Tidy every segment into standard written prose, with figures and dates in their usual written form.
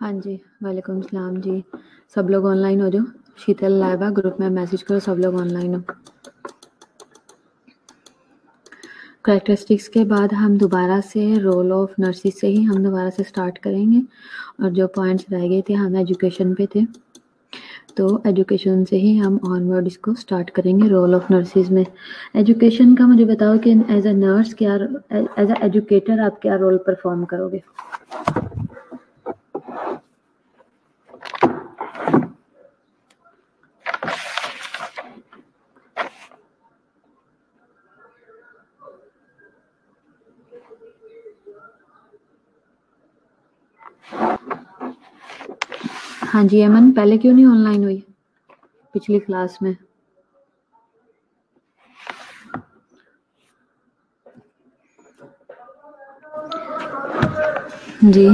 हाँ जी, वालेकुम सलाम जी। सब लोग ऑनलाइन हो जाओ। शीतल लाइव है, ग्रुप में मैसेज करो, सब लोग ऑनलाइन हो। कैरेक्टरिस्टिक्स के बाद हम दोबारा से रोल ऑफ नर्सिस से ही हम दोबारा से स्टार्ट करेंगे, और जो पॉइंट्स रह गए थे हम एजुकेशन पे थे, तो एजुकेशन से ही हम ऑनवर्ड इसको स्टार्ट करेंगे। रोल ऑफ नर्सिस में एजुकेशन का मुझे बताओ कि एज अ नर्स क्या, एज अ एजुकेटर आप क्या रोल परफॉर्म करोगे? हाँ जी अमन, पहले क्यों नहीं ऑनलाइन हुई पिछली क्लास में? जी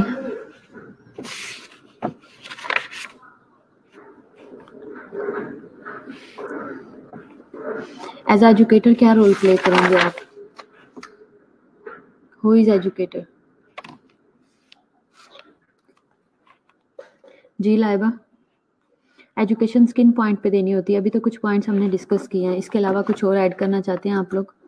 एज एजुकेटर क्या रोल प्ले करेंगे आप? Who is educator? जी लाइबा, एजुकेशन किन पॉइंट पे देनी होती है? अभी तो कुछ पॉइंट्स हमने डिस्कस किए हैं, इसके अलावा कुछ और ऐड करना चाहते हैं आप लोग?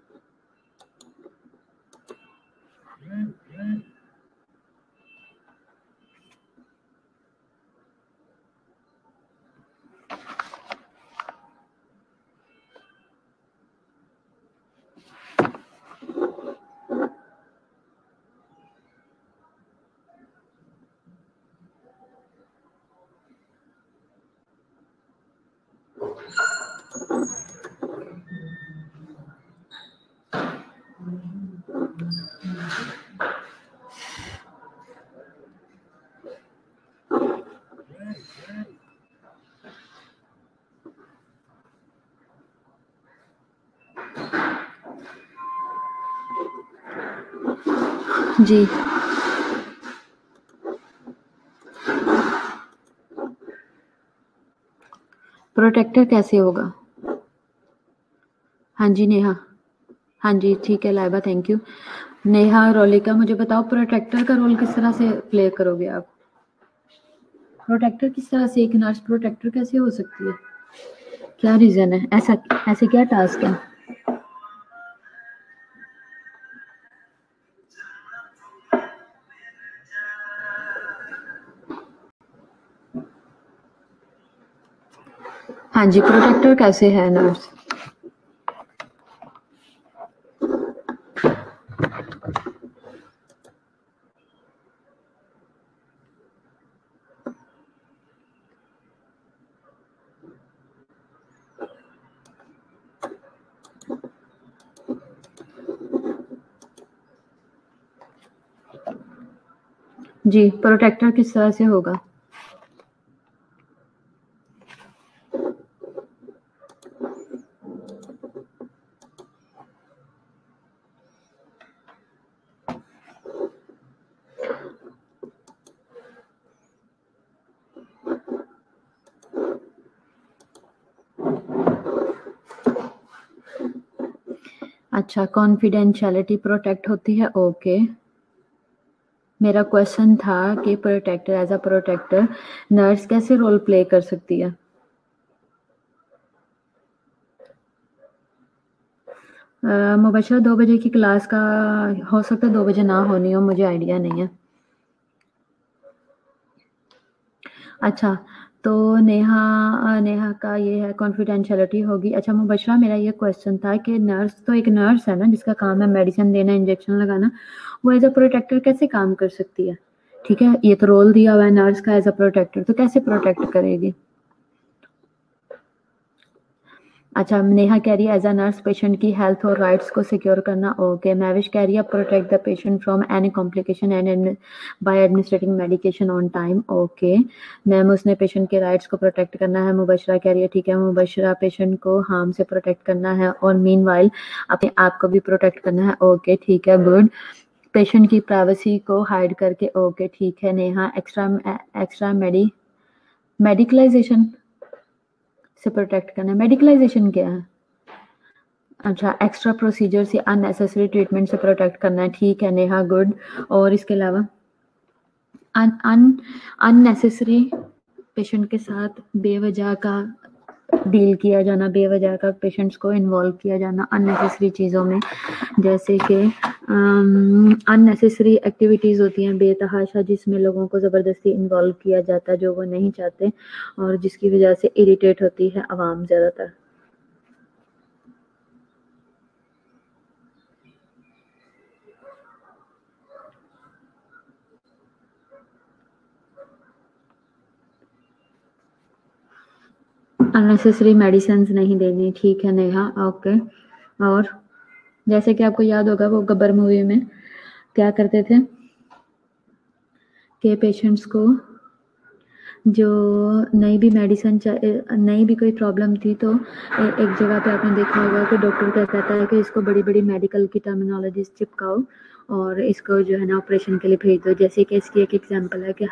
जी प्रोटेक्टर कैसे होगा? हाँ जी नेहा, हाँ जी ठीक है लाइबा, थैंक यू। नेहा और रोलिका, मुझे बताओ प्रोटेक्टर का रोल किस तरह से प्ले करोगे आप? प्रोटेक्टर किस तरह से, एक नर्स प्रोटेक्टर कैसे हो सकती है? क्या रीजन है? ऐसा ऐसे क्या टास्क है? हाँ जी, प्रोटेक्टर कैसे है नर्स? जी प्रोटेक्टर किस तरह से होगा? अच्छा, कॉन्फिडेंशियलिटी प्रोटेक्ट होती है, ओके। मेरा क्वेश्चन था कि protector, as a protector nurse कैसे रोल प्ले कर सकती है? मुबशरा 2 बजे की क्लास का हो सकता है 2 बजे ना होनी हो, मुझे आइडिया नहीं है। अच्छा, तो नेहा का ये है कॉन्फिडेंशियलिटी होगी। अच्छा मुबशरा, मेरा ये क्वेश्चन था कि नर्स तो एक नर्स है ना, जिसका काम है मेडिसिन देना, इंजेक्शन लगाना, वो एज अ प्रोटेक्टर कैसे काम कर सकती है? ठीक है, ये तो रोल दिया हुआ है नर्स का एज अ प्रोटेक्टर, तो कैसे प्रोटेक्ट करेगी? अच्छा, नेहा कह रही है एज अ नर्स पेशेंट की हेल्थ और राइट्स को सिक्योर करना, ओके। महविश कह रही है protect the patient from any complication and by administrating medication on time, okay. Ma'am उसने पेशेंट के राइट्स को प्रोटेक्ट करना है। मुबशरा कह रही है ठीक है मुबशरा, पेशेंट को हार्म से प्रोटेक्ट करना है और मीनवाइल अपने आप को भी प्रोटेक्ट करना है, ओके ठीक है, गुड। पेशेंट की प्राइवेसी को हाइड करके, ओके ठीक है नेहा। एक्स्ट्रा मेडिकलाइजेशन से प्रोटेक्ट करना है। मेडिकलाइजेशन क्या है? अच्छा, एक्स्ट्रा प्रोसीजर से, अननेसेसरी ट्रीटमेंट से प्रोटेक्ट करना है, ठीक है नेहा, गुड। और इसके अलावा अननेसेसरी पेशेंट के साथ बेवजह का डील किया जाना, बेवजह का पेशेंट्स को इन्वॉल्व किया जाना अननेसेसरी चीज़ों में, जैसे कि अननेसेसरी एक्टिविटीज़ होती हैं बेतहाशा, जिसमें लोगों को ज़बरदस्ती इन्वॉल्व किया जाता है जो वो नहीं चाहते, और जिसकी वजह से इरिटेट होती है आवाम ज़्यादातर। अननेसेसरी मेडिसिन नहीं देनी, ठीक है नेहा, ओके। और जैसे कि आपको याद होगा वो गब्बर मूवी में क्या करते थे कि पेशेंट्स को जो नई भी मेडिसिन नई भी कोई प्रॉब्लम थी तो एक जगह पे आपने देखा होगा कि डॉक्टर क्या कहता है कि इसको बड़ी बड़ी मेडिकल की टर्मिनोलॉजीज चिपकाओ और इसको जो है ना ऑपरेशन के लिए भेज दो। जैसे कि इसकी एक एग्जांपल है कि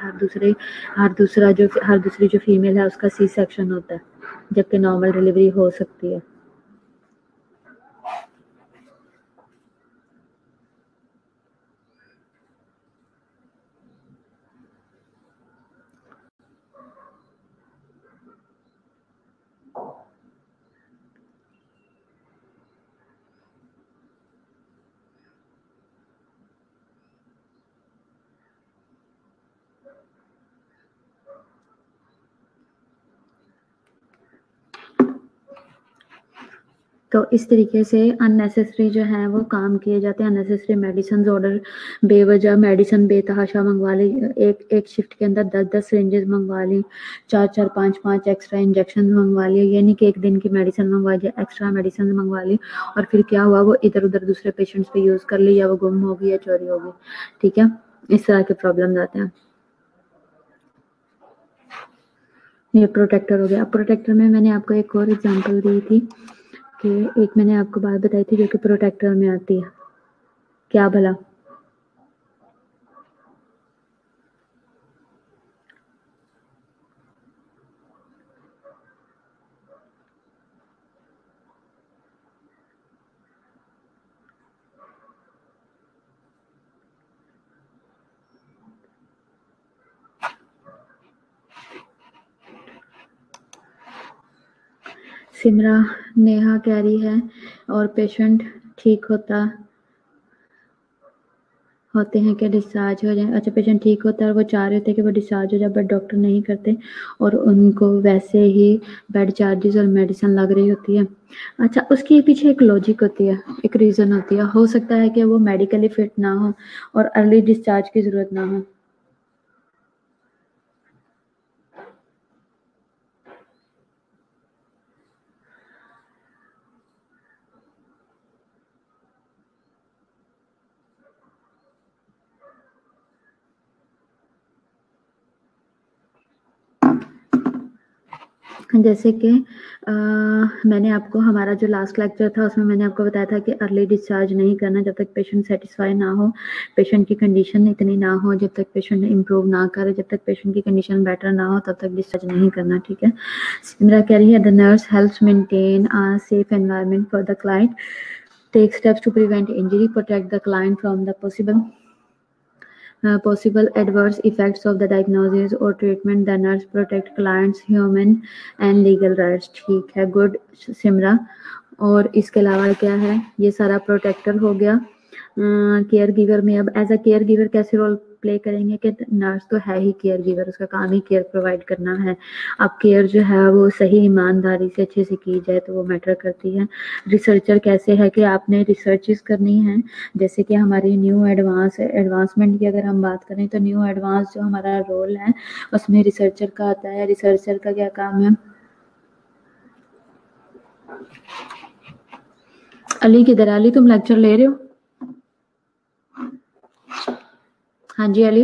हर दूसरी जो फीमेल है उसका सी सेक्शन होता है, जबकि नॉर्मल डिलीवरी हो सकती है। तो इस तरीके से अननेसेसरी जो है वो काम किए जाते हैं, अननेसेसरी मेडिसिन ऑर्डर, बेवजह मेडिसिन बेतहाशा मंगवा ली, एक शिफ्ट के अंदर 10 सिरिंजेस मंगवा ली, 4 5 एक्स्ट्रा इंजेक्शन मंगवा लिए, ये नहीं कि एक दिन की मेडिसिन मंगवा ली, एक्स्ट्रा मेडिसिन मंगवा ली और फिर क्या हुआ वो इधर उधर दूसरे पेशेंट्स पे यूज कर ली, या वो गुम हो गई या चोरी हो गई, ठीक है, इस तरह के प्रॉब्लम आते हैं। ये प्रोटेक्टर हो गया। प्रोटेक्टर में मैंने आपको एक और एग्जांपल दी थी कि एक मैंने आपको बात बताई थी जो कि प्रोटेक्टर में आती है, क्या भला? सिमरा नेहा कह रही है और पेशेंट ठीक होते हैं कि डिस्चार्ज हो जाए। अच्छा, पेशेंट ठीक होता है और वो चाह रहे थे कि वो डिस्चार्ज हो जाए, बट डॉक्टर नहीं करते और उनको वैसे ही बेड चार्जेस और मेडिसिन लग रही होती है। अच्छा, उसके पीछे एक लॉजिक होती है, एक रीज़न होती है। हो सकता है कि वो मेडिकली फिट ना हो और अर्ली डिस्चार्ज की ज़रूरत ना हो। जैसे कि मैंने आपको हमारा जो लास्ट लेक्चर था उसमें मैंने आपको बताया था कि अर्ली डिस्चार्ज नहीं करना जब तक पेशेंट सेटिस्फाई ना हो, पेशेंट की कंडीशन इतनी ना हो, जब तक पेशेंट इम्प्रूव ना करे, जब तक पेशेंट की कंडीशन बेटर ना हो तब तक डिस्चार्ज नहीं करना, ठीक है। सिमरा कह रही है the nurse helps maintain a safe environment for the client, take steps to prevent injury, protect the client from the possible adverse effects of the diagnosis or treatment. The nurse protect clients human and legal rights, ठीक है, good Simra. और इसके अलावा क्या है, ये सारा protector हो गया। केयर गिवर में अब एज अ केयर गिवर कैसे रोल प्ले करेंगे कि नर्स तो है ही केयर गिवर, उसका काम ही केयर प्रोवाइड करना है। अब केयर जो है वो सही ईमानदारी से अच्छे से की जाए तो वो मैटर करती है। रिसर्चर कैसे है कि आपने रिसर्चेस करनी है, जैसे कि हमारी न्यू एडवांसमेंट की अगर हम बात करें तो न्यू एडवांस जो हमारा रोल है उसमें रिसर्चर का आता है। रिसर्चर का क्या काम है? अली किधर? अली तुम लेक्चर ले रहे हो? हाँ जी अली।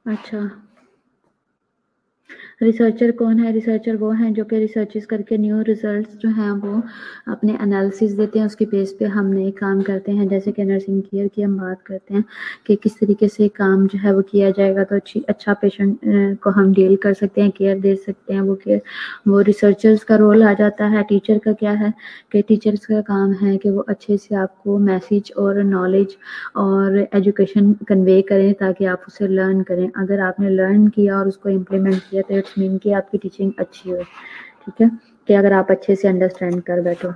अच्छा, रिसर्चर कौन है? रिसर्चर वो हैं जो कि रिसर्चेस करके न्यू रिजल्ट्स जो हैं वो अपने एनालिसिस देते हैं, उसके बेस पे हम नए काम करते हैं। जैसे कि नर्सिंग केयर की हम बात करते हैं कि किस तरीके से काम जो है वो किया जाएगा तो अच्छा पेशेंट को हम डील कर सकते हैं, केयर दे सकते हैं। वो रिसर्चर्स का रोल आ जाता है। टीचर का क्या है कि टीचर्स का काम है कि वो अच्छे से आपको मैसेज और नॉलेज और एजुकेशन कन्वे करें ताकि आप उसे लर्न करें। अगर आपने लर्न किया और उसको इम्प्लीमेंट किया तो इट्स मीन कि आपकी टीचिंग अच्छी हो, ठीक है, कि अगर आप अच्छे से अंडरस्टैंड कर बैठो।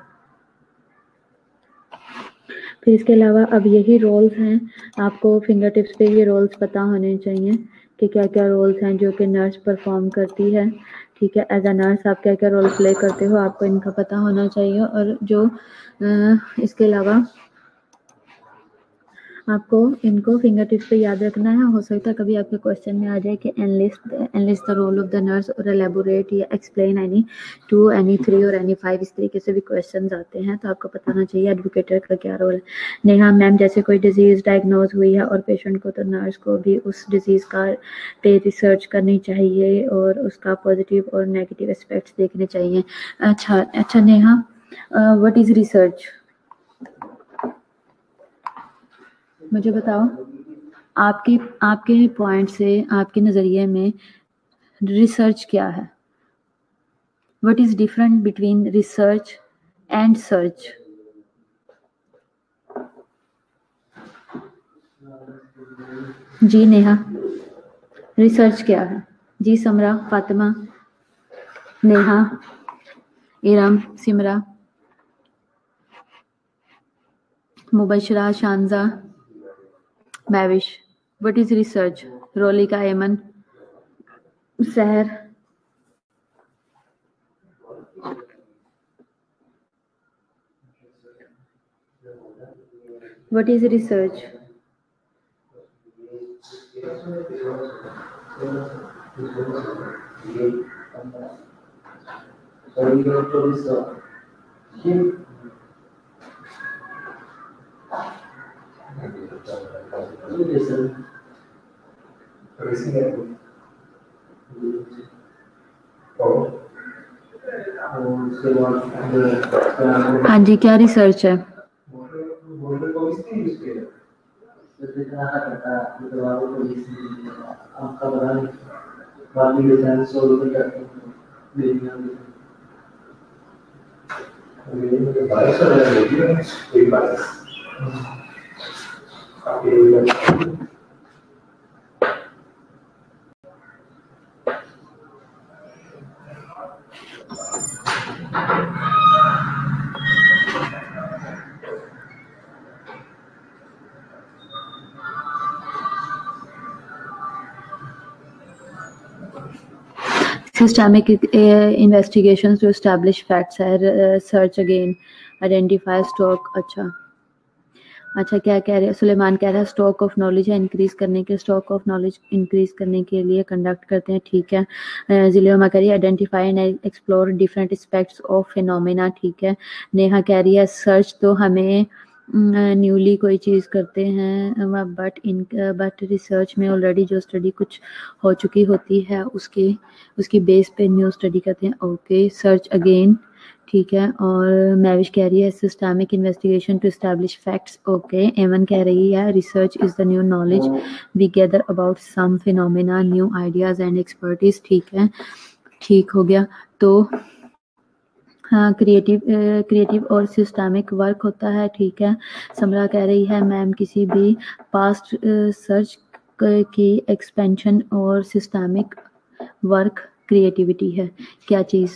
फिर इसके अलावा अब यही रोल्स हैं, आपको फिंगर टिप्स पे ये रोल्स पता होने चाहिए कि क्या क्या रोल्स हैं जो कि नर्स परफॉर्म करती है, ठीक है। एज अ नर्स आप क्या क्या रोल प्ले करते हो, आपको इनका पता होना चाहिए। और जो इसके अलावा आपको इनको फिंगर टिप्स पे याद रखना है। हो सकता है कभी आपके क्वेश्चन में आ जाए कि enlist the role of the nurse और एलेबोरेट या एक्सप्लेन एनी 2 एनी 3 और एनी 5, इस तरीके से भी क्वेश्चंस आते हैं, तो आपको पता होना चाहिए एडवोकेटर का क्या रोल है। नेहा मैम, जैसे कोई डिजीज डायग्नोज हुई है और पेशेंट को, तो नर्स को भी उस डिजीज का पे रिसर्च करनी चाहिए और उसका पॉजिटिव और नेगेटिव एस्पेक्ट्स देखने चाहिए। अच्छा नेहा, व्हाट इज रिसर्च? मुझे बताओ, आपके आपके पॉइंट से, आपके नज़रिए में रिसर्च क्या है? What is different between research and search? जी नेहा, रिसर्च क्या है? जी Samra, Fatima, Neha, Iram, Simra, Mubashra, Shanza, Mahvish. What is research? Rolika, Eman, Sehar. What is research? हाँ जी, क्या रिसर्च है? Systemic investigations to establish facts है, search again, identify stock। अच्छा क्या कह रहे हैं सुलेमान? कह रहा है स्टॉक ऑफ नॉलेज है इंक्रीज करने के, स्टॉक ऑफ नॉलेज इंक्रीज करने के लिए कंडक्ट करते हैं, ठीक है। जिलियोमा कह रही है identify and explore different aspects of phenomena, ठीक है। नेहा कह रही है सर्च तो हमें न्यूली कोई चीज़ करते हैं, बट रिसर्च में ऑलरेडी जो स्टडी कुछ हो चुकी होती है उसकी बेस पे न्यू स्टडी करते हैं। ओके, सर्च अगेन, ठीक है। और मैविश कह रही है systemic investigation to establish facts. Okay, Eman कह रही है research is the new knowledge we gather about some phenomena, new ideas and expertise, ठीक है, ठीक हो गया। तो हाँ, क्रिएटिव और सिस्टमिक वर्क होता है, ठीक है। समरा कह रही है मैम किसी भी पास्ट सर्च की एक्सपेंशन और सिस्टमिक वर्क क्रिएटिविटी है। क्या चीज़?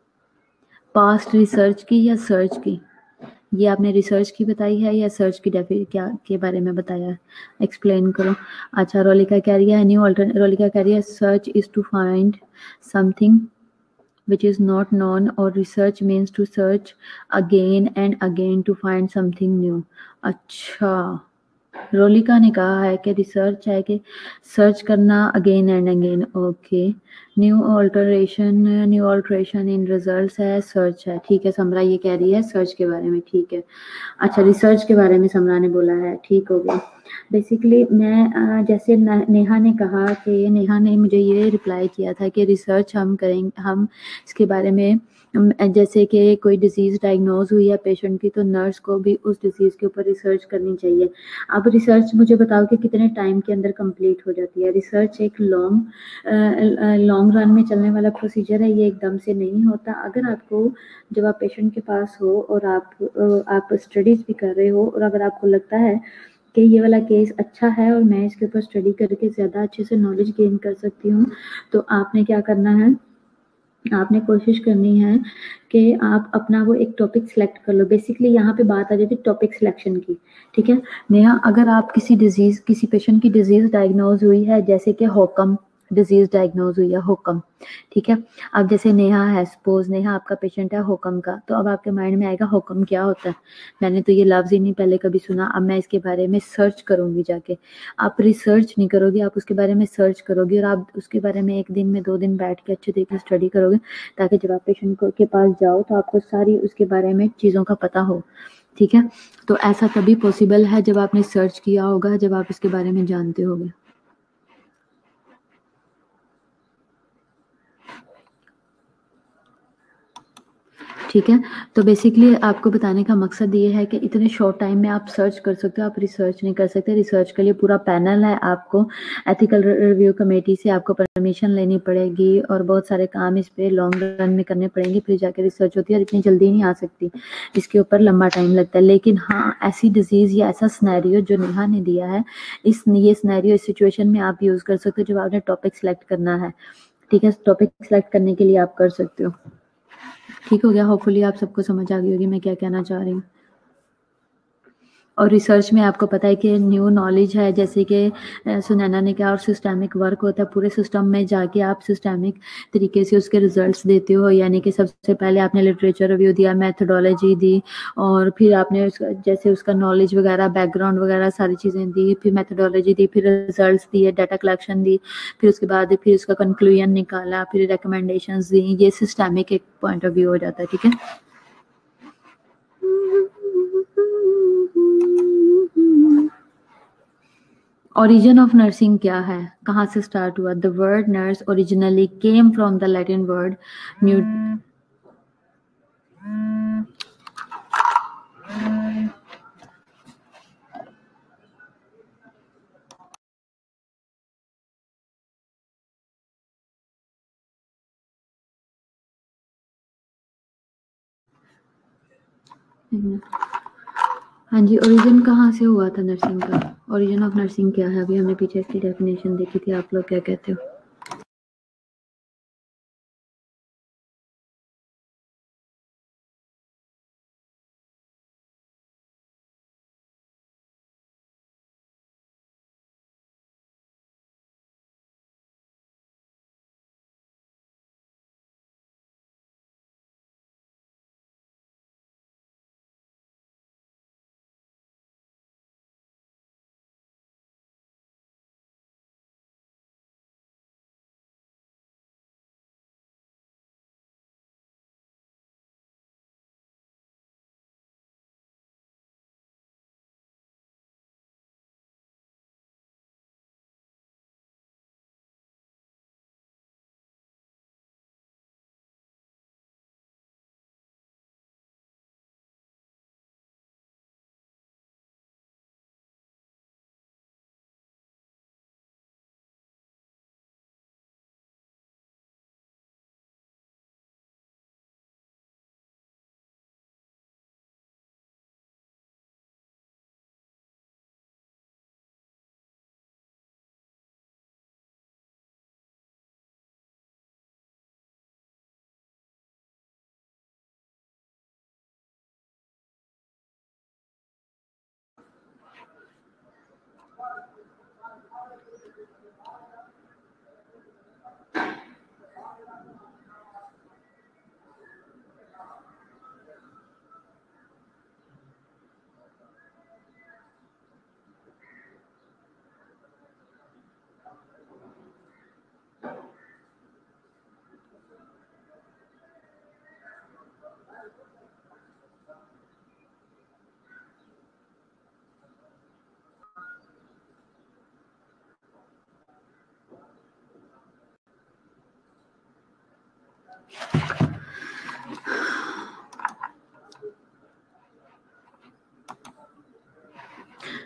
पास्ट रिसर्च की या सर्च की? ये आपने रिसर्च की बताई है या सर्च की क्या के बारे में बताया है? एक्सप्लेन करो। अच्छा, रोलिका कह रही है रोलिका कह रही है search is to find something which is not known, or research means to search again and again to find something new। अच्छा, रोलिका ने कहा है कि रिसर्च है कि सर्च करना again and again. Okay, new alteration in results है, search है, ठीक है। समरा ये कह रही है सर्च के बारे में, ठीक है। अच्छा, रिसर्च के बारे में समरा ने बोला है, ठीक हो गया। बेसिकली मैं जैसे नेहा ने कहा कि नेहा ने मुझे ये रिप्लाई किया था कि रिसर्च हम करेंगे, हम इसके बारे में जैसे कि कोई डिजीज़ डायग्नोज हुई है पेशेंट की, तो नर्स को भी उस डिजीज़ के ऊपर रिसर्च करनी चाहिए। अब रिसर्च मुझे बताओ कि कितने टाइम के अंदर कंप्लीट हो जाती है? रिसर्च एक लॉन्ग रन में चलने वाला प्रोसीजर है, ये एकदम से नहीं होता। अगर आपको, जब आप पेशेंट के पास हो और आप स्टडीज़ भी कर रहे हो और अगर आपको लगता है कि ये वाला केस अच्छा है और मैं इसके ऊपर स्टडी करके ज़्यादा अच्छे से नॉलेज गेन कर सकती हूँ, तो आपने क्या करना है, आपने कोशिश करनी है कि आप अपना वो एक टॉपिक सिलेक्ट कर लो। बेसिकली यहाँ पे बात आ जाती है टॉपिक सिलेक्शन की, ठीक है? नेहा, अगर आप किसी पेशेंट की डिजीज़ डायग्नोज हुई है, जैसे कि होकम डिजीज़ डायग्नोज हुई है, होकम, ठीक है? अब जैसे नेहा है, सपोज़ नेहा आपका पेशेंट है होकम का, तो अब आपके माइंड में आएगा होकम क्या होता है? मैंने तो ये लफ्ज़ ही नहीं पहले कभी सुना, अब मैं इसके बारे में सर्च करूँगी जाके। आप रिसर्च नहीं करोगे, आप उसके बारे में सर्च करोगे और आप उसके बारे में 1 दिन में 2 दिन बैठ के अच्छे तरीके से स्टडी करोगे, ताकि जब आप पेशेंट के पास जाओ तो आपको सारी उसके बारे में चीज़ों का पता हो, ठीक है? तो ऐसा तभी पॉसिबल है जब आपने सर्च किया होगा, जब आप इसके बारे में जानते होगे। ठीक है? तो बेसिकली आपको बताने का मकसद ये है कि इतने शॉर्ट टाइम में आप सर्च कर सकते हो, आप रिसर्च नहीं कर सकते। रिसर्च के लिए पूरा पैनल है, आपको एथिकल रिव्यू कमेटी से आपको परमिशन लेनी पड़ेगी और बहुत सारे काम इस पे लॉन्ग रन में करने पड़ेंगे, फिर जाके रिसर्च होती है और इतनी जल्दी नहीं आ सकती, इसके ऊपर लंबा टाइम लगता है। लेकिन हाँ, ऐसी डिजीज़ या ऐसा सिनेरियो जो नेहा ने दिया है, ये सिनेरियो, इस सिचुएशन में आप यूज़ कर सकते हो जब आपने टॉपिक सेलेक्ट करना है, ठीक है? टॉपिक सेलेक्ट करने के लिए आप कर सकते हो। ठीक हो गया? होपफुली आप सबको समझ आ गई होगी मैं क्या कहना चाह रही हूँ। और रिसर्च में आपको पता है कि न्यू नॉलेज है, जैसे कि सुनैना ने कहा, और सिस्टमिक वर्क होता है, पूरे सिस्टम में जाके आप सिस्टमिक तरीके से उसके रिजल्ट्स देते हो, यानी कि सबसे पहले आपने लिटरेचर रिव्यू दिया, मेथोडोलॉजी दी, और फिर आपने जैसे उसका नॉलेज वगैरह, बैकग्राउंड वगैरह सारी चीज़ें दी, फिर मेथोडोलॉजी दी, फिर रिजल्ट्स दिए, डाटा कलेक्शन दी, फिर उसके बाद फिर उसका कंक्लूजन निकाला, फिर रिकमेंडेशंस दी। ये सिस्टमिक एक पॉइंट ऑफ व्यू हो जाता है, ठीक है? ओरिजिन ऑफ नर्सिंग क्या है? कहाँ से स्टार्ट हुआ? The word nurse originally came from the Latin word न्यू। हाँ जी, ओरिजिन कहाँ से हुआ था नर्सिंग का? ओरिजिन ऑफ नर्सिंग क्या है? अभी हमने पीछे इसकी डेफिनेशन देखी थी, आप लोग क्या कहते हो?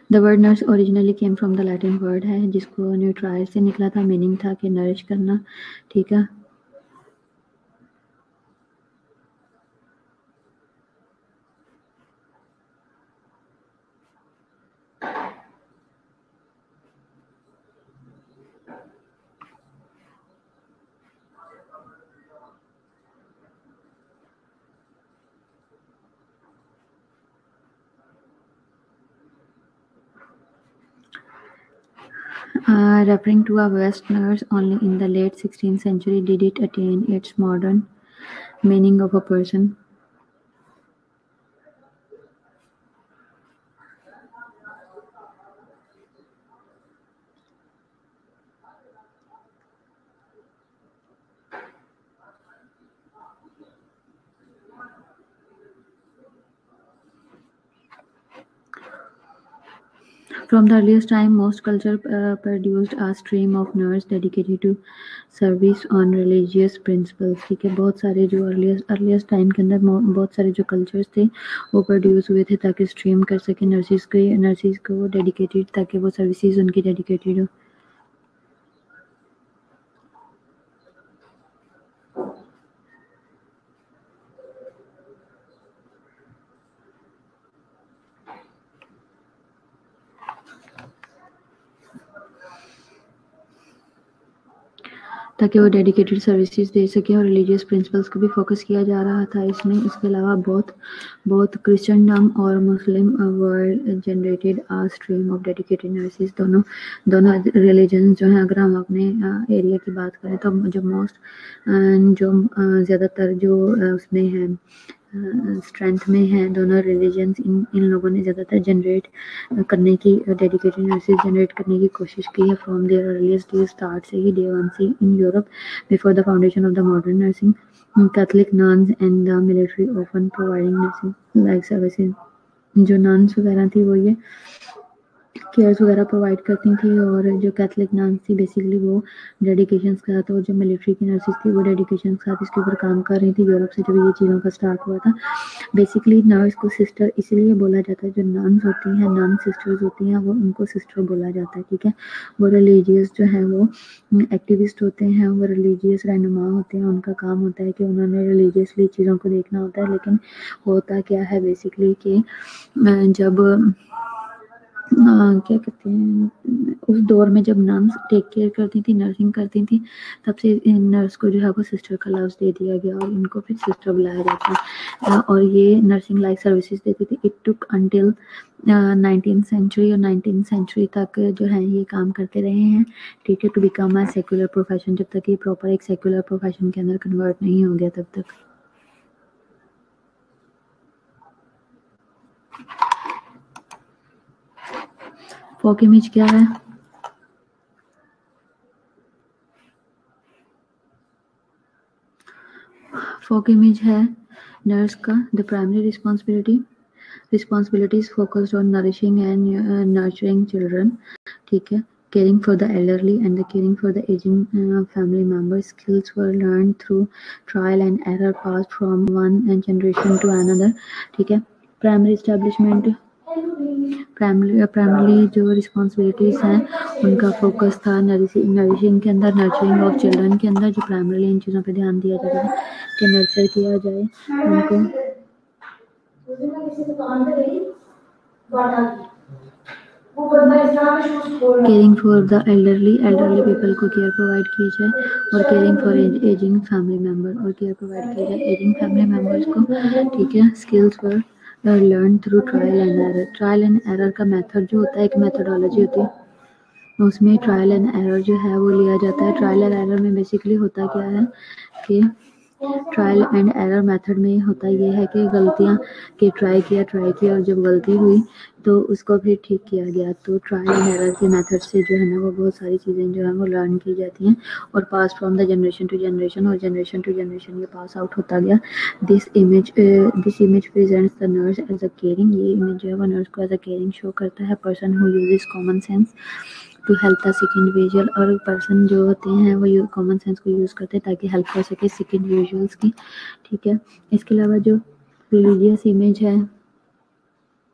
The word nurse originally came from the Latin word है जिसको न्यूट्रायर से निकला था, मीनिंग था कि नरिश करना, ठीक है। Referring to a West nurse only in the late 16th century did it attain its modern meaning of a person. From the earliest time, most culture produced a stream of nurse dedicated to service on religious principles, ठीक है। बहुत सारे जो earliest time के अंदर बहुत सारे जो कल्चर्स थे वो प्रोड्यूस हुए थे ताकि स्ट्रीम कर सके नर्सिस को डेडिकेटेड, ताकि वो सर्विसेज उनकी डेडिकेटेड हो। ताकि वो डेडिकेटेड सर्विसेज दे सके और रिलीजियस प्रिंसिपल्स को भी फोकस किया जा रहा था इसमें। इसके अलावा बहुत क्रिश्चियनडम और Muslim world generated a stream of dedicated nurses. दोनों रिलीजन जो हैं, अगर हम अपने एरिया की बात करें तो जो ज़्यादातर जो उसमें है स्ट्रेंथ में है, दोनों रिलीजन्स इन लोगों ने ज़्यादातर जनरेट करने की, डेडिकेटेड नर्सेज जनरेट करने की कोशिश की है from their earliest day, start से ही, डे वन से in Europe before the foundation of the modern nursing. Catholic nuns and the military often providing nursing like services. जो नन्स वगैरह थी वो ये केयर्स वगैरह प्रोवाइड करती थी, और जो कैथलिक नन्स थी बेसिकली वो डेडिकेशन के साथ, और जो मिलिट्री की नर्सेज थी वो डेडिकेशन के साथ इसके ऊपर काम कर रही थी यूरोप से जब ये चीज़ों का स्टार्ट हुआ था। बेसिकली नर्स को सिस्टर इसलिए बोला जाता है, जो नन्स होती हैं, नन सिस्टर्स होती हैं, वो उनको सिस्टर बोला जाता है, ठीक है। वो रिलीजियस जो है वो एक्टिविस्ट होते हैं, वो रिलीजियस रहनुमा होते हैं, उनका काम होता है कि उन्होंने रिलीजियसली चीज़ों को देखना होता है। लेकिन होता क्या है बेसिकली कि जब क्या कहते हैं, उस दौर में जब नर्स टेक केयर करती थी, नर्सिंग करती थी, तब से नर्स को जो है वो सिस्टर का लफ्ज़ दे दिया गया और इनको फिर सिस्टर बुलाया जाता है, और ये नर्सिंग लाइक सर्विसेज देती थी। It took until 19th century, और 19th सेंचुरी तक जो है ये काम करते रहे हैं, ठीक है, to become a secular profession. जब तक ये प्रॉपर एक सेक्युलर प्रोफेशन के अंदर कन्वर्ट नहीं हो गया तब तक। फोक इमेज क्या है? फोक इमेज है नर्स का the primary responsibilities focused on nourishing and nurturing children, ठीक है, caring for the elderly and the caring for the aging family members. Skills were learned through trial and error passed from one generation to another, ठीक है। Primary establishment, primarily जो responsibilities हैं उनका focus था nourishing के अंदर, nurturing of children के अंदर, जो प्राइमरली इन चीज़ों पे ध्यान दिया जाता था कि नर्चर किया जाए उनको। Caring for the elderly people को केयर प्रोवाइड की जाए, और caring for ageing family member, और केयर प्रोवाइड की जाए एजिंग फैमिली मेम्बर्स को, ठीक है। Skills for learn through trial and error. Trial and error का मेथड जो होता है, एक मेथोडोलॉजी होती है, उसमें ट्रायल एंड एरर जो है वो लिया जाता है। ट्रायल एंड एरर में बेसिकली होता क्या है कि ट्रायल एंड एरर मेथड में होता ये है कि गलतियाँ कि ट्राई किया और जब गलती हुई तो उसको फिर ठीक किया गया। तो ट्रायल एंड एरर के मेथड से जो है ना वो बहुत सारी चीज़ें जो है वो लर्न की जाती हैं और pass from the generation to generation, और जनरेशन टू जनरेशन ये पास आउट होता गया। This image presents the nurse as a caring. ये इमेज जो है वो नर्स को एज अ केयरिंग शो करता है। Person who uses common sense to help the sick individual, और पर्सन जो होते हैं वो कॉमन सेंस को यूज़ करते हैं ताकि हेल्प कर सके सिक इंडिविजुअल्स की, ठीक है। इसके अलावा जो रिलीजियस इमेज है,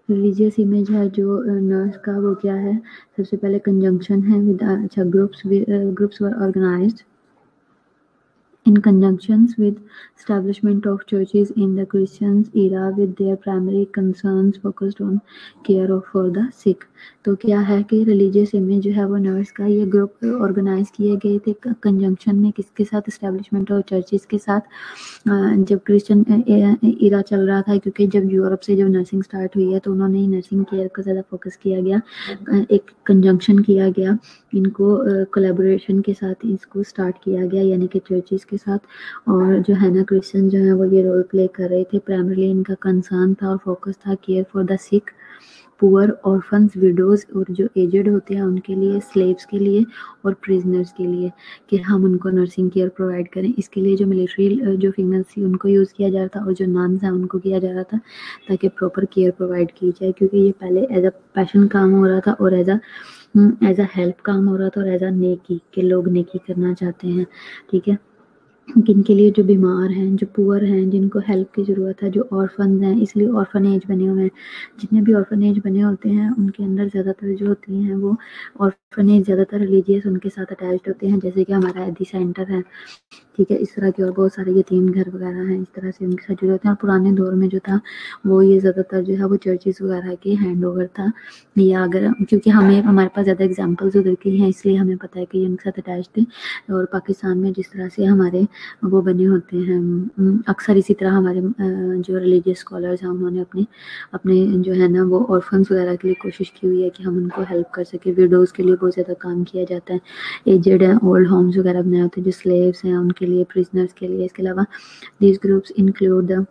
रिलीजियस इमेज है जो नर्स का, वो क्या है, सबसे पहले कंजंक्शन है विद, अच्छा, groups were organised in conjunctions with establishment of churches in the Christian era with their primary concerns focused on care of for the sick। तो क्या है कि रिलीजियस इमेज जो है वो नर्स का, ये ग्रुप ऑर्गेनाइज किए गए थे कंजंक्शन में किसके साथ, इस्टेब्लिशमेंट ऑफ चर्चेस के साथ, जब क्रिश्चियन इरा चल रहा था, क्योंकि जब यूरोप से जब नर्सिंग स्टार्ट हुई है तो उन्होंने नर्सिंग केयर को ज़्यादा फोकस किया गया, एक कंजंक्शन किया गया, इनको कोलैबोरेशन के साथ इसको स्टार्ट किया गया, यानी कि चर्चेस के साथ। और जो है ना क्रिश्चियन जो है वो ये रोल प्ले कर रहे थे, प्राइमरली इनका कंसर्न था और फोकस था care for the sick, poor, orphans, widows, और जो एजेड होते हैं उनके लिए, स्लेव्स के लिए और प्रिजनर्स के लिए, कि हम उनको नर्सिंग केयर प्रोवाइड करें। इसके लिए जो मिलिट्री जो फीमेल्स थी उनको यूज़ किया जा रहा था और जो नन्स हैं उनको किया जा रहा था, ताकि प्रॉपर केयर प्रोवाइड की जाए, क्योंकि ये पहले एज अ पैशन काम हो रहा था और एज अ हेल्प काम हो रहा था और एज अ नेकी, के लोग नेकी करना चाहते हैं, ठीक है। किनके लिए, जो बीमार हैं, जो पुअर हैं, जिनको हेल्प की ज़रूरत है, जो ऑर्फन्स हैं, इसलिए ऑर्फनेज बने हुए हैं। जितने भी ऑर्फनेज बने होते हैं उनके अंदर ज़्यादातर जो होती हैं वो ऑर्फनेज ज़्यादातर रिलीजियस उनके साथ अटैच्ड होते हैं, जैसे कि हमारा एडी सेंटर है, ठीक है, इस तरह के और बहुत सारे यतीम घर वगैरह हैं, इस तरह से उनके साथ जुड़े होते हैं। और पुराने दौर में जो था वो ये ज़्यादातर जो है वो चर्चेस वगैरह के हैंड ओवर था, या अगर, क्योंकि हमारे पास ज़्यादा एग्जांपल्स उधर की हैं इसलिए हमें पता है कि ये उनके साथ अटैच थे। और पाकिस्तान में जिस तरह से हमारे वो बने होते हैं, अक्सर इसी तरह हमारे जो रिलीजियस स्कॉलर्स हैं उन्होंने अपने अपने जो है ना वो ऑर्फन्स वगैरह के लिए कोशिश की हुई है कि हम उनको हेल्प कर सकें। विडोज़ के लिए बहुत ज़्यादा काम किया जाता है, एजेड हैं, ओल्ड होम्स वगैरह बनाए होते हैं, जो स्लेव्स हैं उनके लिए, प्रिजनर्स के लिए। इसके अलावा these groups include the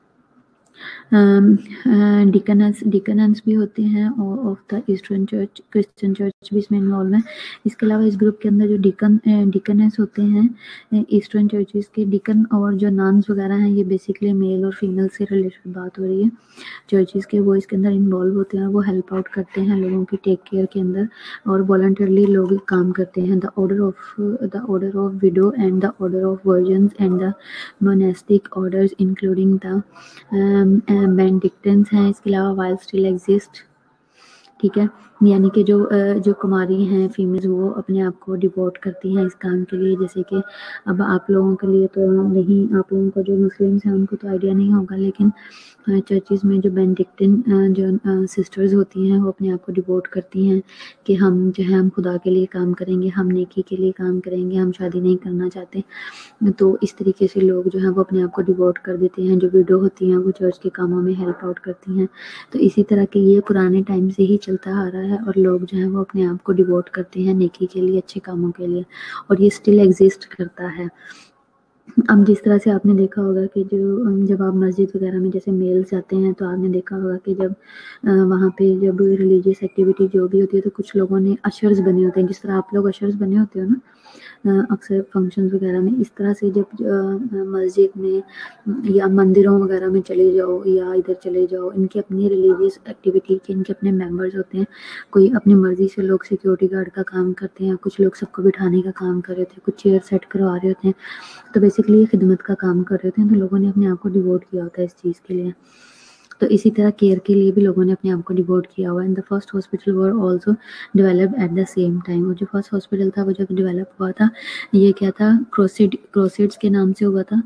deacons भी होते हैं of the Eastern church, Christian church भी इसमें इन्वॉल्व है। इसके अलावा इस ग्रुप के अंदर जो डिकनस होते हैं ईस्टर्न चर्चेस के, डिकन और जो नन्स वगैरह हैं, ये बेसिकली मेल और फीमेल से रिलेटेड बात हो रही है चर्चेस के, वो इसके अंदर इन्वॉल्व होते हैं, वो हेल्प आउट करते हैं लोगों की टेक केयर के अंदर, और वॉलंटरली लोग काम करते हैं। The order of widow and the order of virgins and the monastic orders including the Benedictines हैं। इसके अलावा वाइल स्टिल एग्जिस्ट, ठीक है, यानी कि जो कुमारी हैं फीमेल्स, वो अपने आप को डिवोट करती हैं इस काम के लिए। जैसे कि अब आप लोगों के लिए तो नहीं, आप लोगों को जो मुस्लिम्स हैं उनको तो आइडिया नहीं होगा, लेकिन चर्चेस में जो बेनेडिक्टिन जो सिस्टर्स होती हैं वो अपने आप को डिवोट करती हैं कि हम जो है हम खुदा के लिए काम करेंगे, हम नेकी के लिए काम करेंगे, हम शादी नहीं करना चाहते। तो इस तरीके से लोग जो हैं वो अपने आप को डिवोट कर देते हैं। जो विडो होती हैं वो चर्च के कामों में हेल्प आउट करती हैं। तो इसी तरह के ये पुराने टाइम से ही चलता आ रहा है, और लोग जो हैं वो अपने आप को डिवोट करते हैं नेकी के लिए, अच्छे कामों के लिए, और ये स्टिल एग्जिस्ट करता है। अब जिस तरह से आपने देखा होगा कि जब आप मस्जिद वगैरह में जैसे मेल्स जाते हैं तो आपने देखा होगा कि जब वहाँ पे जब रिलीजियस एक्टिविटी जो भी होती है तो कुछ लोगों ने अशर्स बने होते हैं, जिस तरह आप लोग अशर्स बने होते हो ना अक्सर फंक्शंस वगैरह में, इस तरह से जब मस्जिद में या मंदिरों वगैरह में चले जाओ या इधर चले जाओ, इनकी अपनी रिलीजियस एक्टिविटी के इनके अपने मेंबर्स होते हैं। कोई अपनी मर्जी से लोग सिक्योरिटी गार्ड का काम करते हैं, कुछ लोग सबको बिठाने का काम कर रहे थे, कुछ चेयर सेट करवा रहे होते हैं, तो बेसिकली ये खिदमत का काम कर रहे थे। तो लोगों ने अपने आप को डिवोट किया होता है इस चीज़ के लिए। तो इसी तरह केयर के लिए भी लोगों ने अपने आप को डिवोट किया हुआ है। And the first hospital were also developed at the same time. और जो फर्स्ट हॉस्पिटल था वो जब डेवलप हुआ था, ये क्या था, क्रोसिड्स के नाम से हुआ था।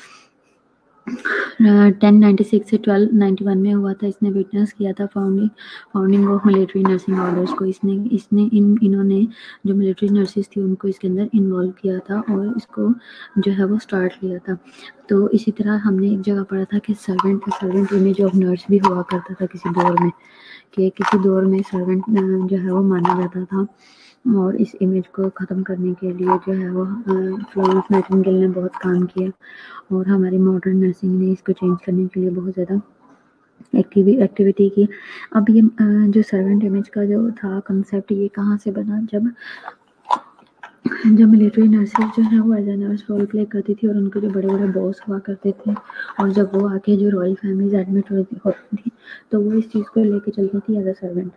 1096 से 1291 में हुआ था। इसने विटनेस किया था founding of military nursing orders को। इन्होंने जो मिलिट्री नर्सिस थी उनको इसके अंदर इन्वॉल्व किया था और इसको जो है वो स्टार्ट किया था। तो इसी तरह हमने एक जगह पढ़ा था कि सर्वेंट इमेज ऑफ नर्स भी हुआ करता था किसी दौर में, कि किसी दौर में सर्वेंट जो है वो माना जाता था। और इस इमेज को ख़त्म करने के लिए जो है वो फ्लोरेंस नाइटिंगेल ने बहुत काम किया, और हमारी मॉडर्न नर्सिंग ने इसको चेंज करने के लिए बहुत ज़्यादा एक्टिविटी की। अब ये जो सर्वेंट इमेज का जो था कंसेप्ट, ये कहाँ से बना, जब मिलिट्री नर्सेज जो है वो as a nurse role play करती थी और उनके जो बड़े बड़े बॉस हुआ करते थे, और जब वो आके जो रॉयल फैमिलीज एडमिट होती थी तो वो इस चीज़ को लेके चलती थी एज ए सर्वेंट।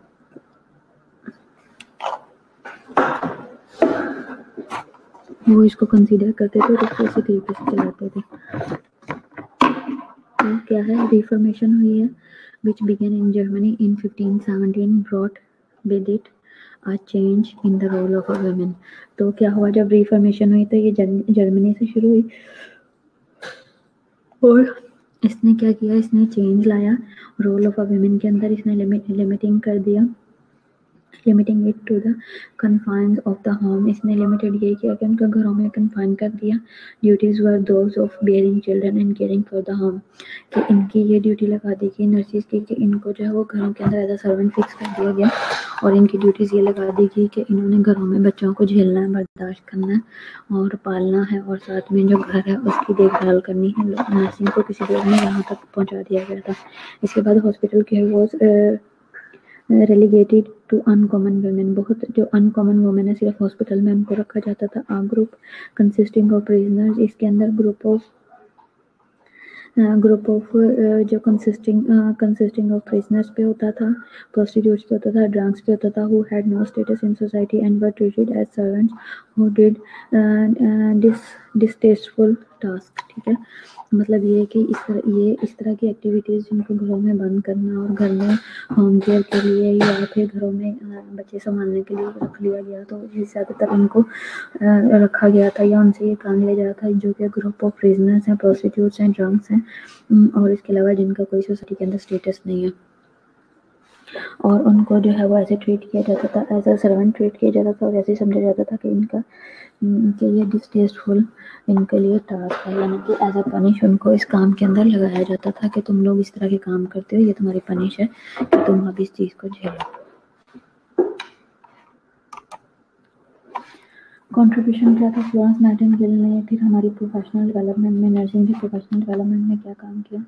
वो इसको कंसीडर करते थे और इसको इसी तरीके से चलाते थे। क्या है, रिफॉर्मेशन हुई है which began in Germany in 1517 brought with it a change in the role of a woman। तो क्या हुआ जब रिफॉर्मेशन हुई तो ये जर्मनी से शुरू हुई और इसने क्या किया, इसने चेंज लाया रोल ऑफ अ वुमेन के अंदर, इसने लिमिटिंग कर दिया, limiting it to the confines of the home. इसने लिमिटेड ये किया कि उनको घरों में कन्फाइन कर दिया। Duties were those of bearing children and caring for the home, कि इनकी ये ड्यूटी लगा दी गई नर्सिस की कि इनको जो है वो घरों के अंदर एज अ सर्वेंट फिक्स कर दिया गया और इनकी ड्यूटीज़ ये लगा दी गई कि इन्होंने घरों में बच्चों को झेलना है, बर्दाश्त करना है और पालना है और साथ में जो घर है उसकी देखभाल करनी है। नर्सिंग को किसी लोग ने यहाँ तक पहुँचा दिया गया था। इसके बाद hospital care was relegated to uncommon women. बहुत जो अनकॉमन वुमेन है सिर्फ हॉस्पिटल में उनको रखा जाता था। A group consisting of prisoners, इसके अंदर ग्रुप ऑफ जो कंसिस्टिंग ऑफ प्रिजनर्स पे होता था, प्रोस्टिट्यूट्स पे होता था, ड्रग्स पे होता था, who had no status in society and were treated as servants who did distasteful task. ठीक है, मतलब ये है कि इस तरह की एक्टिविटीज़ जिनको घरों में बंद करना और घर में होम केयर के लिए या फिर घरों में बच्चे संभालने के लिए रख लिया गया, तो ज़्यादातर इनको रखा गया था या उनसे ये काम लिया जाता था जो कि ग्रुप ऑफ प्रिजनर्स हैं, प्रोस्टिट्यूट्स हैं, ड्रग्स हैं और इसके अलावा जिनका कोई सोसाइटी के अंदर स्टेटस नहीं है। और उनको जो है वो ऐसे ट्रीट किया जाता था, एज अ सर्वेंट ट्रीट किया जाता था और ऐसे समझा जाता था कि कि ये डिस्टेस्टफुल इनके लिए टास्क है, यानी कि एज अ पनिश उनको इस काम के अंदर लगाया जाता था कि तुम लोग इस तरह के काम करते हो, ये तुम्हारी पनिश है कि तुम अब इस चीज़ को झेलो। कंट्रीब्यूशन क्या था फ्लोरेंस नाइटिंगेल ने फिर हमारी प्रोफेशनल डेवलपमेंट में, नर्सिंग के प्रोफेशनल डेवलपमेंट में क्या काम किया?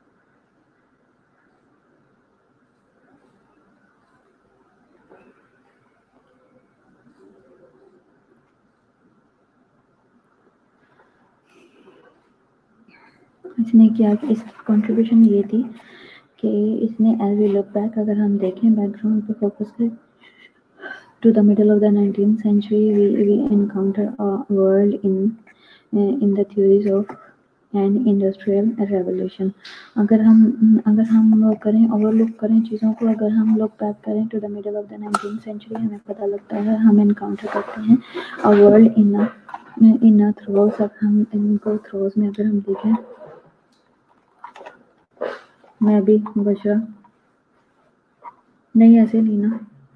इसने क्या, इस कंट्रीब्यूशन ये थी कि इसने एज वी लुक बैक, अगर हम देखें बैकग्राउंड पे फोकस करें, to the middle of the 19th century we encounter a world in the theories of an industrial revolution। अगर हम लोग करें ओवरलुक करें चीज़ों को, अगर हम लोग बैक करें to the middle of the 19th century, हमें पता लगता है, हम एनकाउंटर करते हैं a world in a throws. अब हम इनको थ्रोज में अगर हम देखें, मैं भी बशरा नहीं, ऐसे नहीं ना,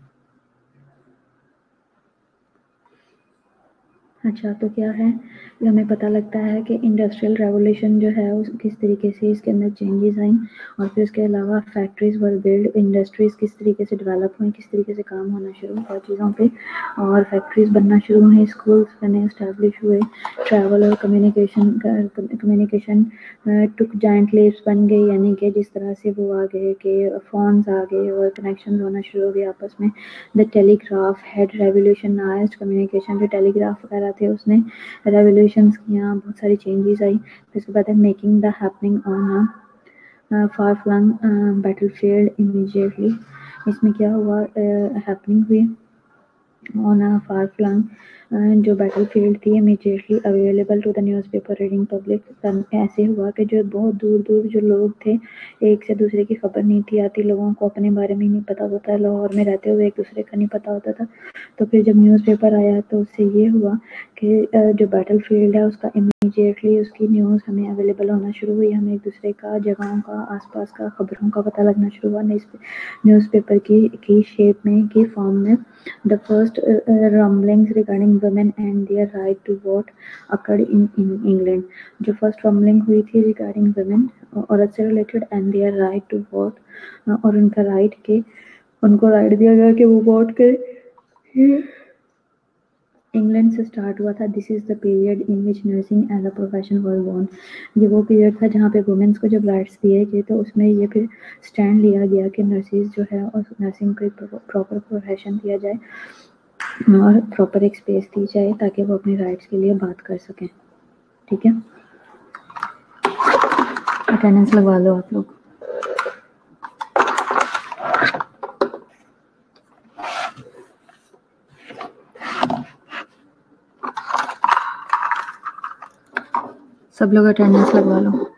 अच्छा तो क्या है, ये हमें पता लगता है कि इंडस्ट्रियल रेवोल्यूशन जो है उस किस तरीके से इसके अंदर चेंजेस आई और फिर उसके अलावा फैक्ट्रीज वर बिल्ड, इंडस्ट्रीज किस तरीके से डेवलप हुई, किस तरीके से काम होना शुरू हुआ चीज़ों पे और फैक्ट्रीज बनना शुरू हुई, स्कूल्स बने, इस्टेब्लिश हुए, ट्रैवल और कम्युनिकेशन टुक जाइंट लीप्स बन गई, यानी कि जिस तरह से वो आ गए कि फ़ोन्स आ गए और कनेक्शन होना शुरू हो गए आपस में। The telegraph had revolutionised communication, जो टेलीग्राफ वगैरह थे उसने रेवोल्यूशंस किया, बहुत सारी चेंजेस आई। फिर उसके बाद है making the happening on far flung battlefield immediately. इसमें क्या हुआ, हैपनिंग हुई ऑन अ फार फ्लंग, जो बैटलफील्ड थी immediately available to the newspaper reading public. ऐसे हुआ कि जो बहुत दूर दूर जो लोग थे, एक से दूसरे की खबर नहीं थी आती, लोगों को अपने बारे में नहीं पता होता है, लाहौर में रहते हुए एक दूसरे का नहीं पता होता था। तो फिर जब न्यूज़पेपर आया तो उससे ये हुआ कि जो बैटलफील्ड है उसका इमीडिएटली उसकी न्यूज़ हमें अवेलेबल होना शुरू हुई, हमें एक दूसरे का, जगहों का, आसपास का, खबरों का पता लगना शुरू हुआ न्यूज़पेपर की शेप में, की फॉर्म में। The first rumblings regarding women and their right to vote occurred in England। जो first rumbling हुई थी regarding women, औरत से related and their right to vote, और उनका right के उनको right दिया गया कि वो वोट करें, इंग्लैंड से स्टार्ट हुआ था। This is the period in which nursing as a profession was born. ये वो पीरियड था जहाँ पे वुमेन्स को जब राइट्स दिए गए तो उसमें ये फिर स्टैंड लिया गया कि नर्सिस जो है और नर्सिंग को एक प्रॉपर प्रोफेशन दिया जाए और प्रॉपर एक स्पेस दी जाए ताकि वो अपने राइट्स के लिए बात कर सकें। ठीक है, अटेंडेंस लगवा लो आप लोग। सब लोग अटेंडेंस लगवा लो।